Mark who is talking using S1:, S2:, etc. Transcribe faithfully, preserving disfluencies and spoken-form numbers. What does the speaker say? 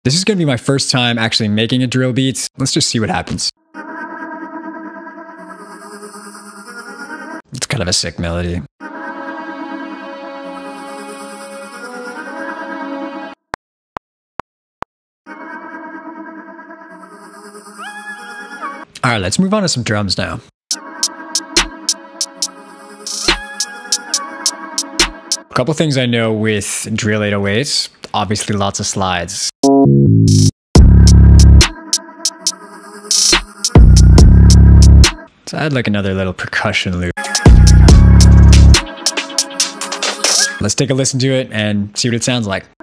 S1: This is going to be my first time actually making a drill beat. Let's just see what happens. It's kind of a sick melody. All right, let's move on to some drums now. A couple things I know with drill eight oh eight, obviously lots of slides. So add like another little percussion loop. Let's take a listen to it and see what it sounds like.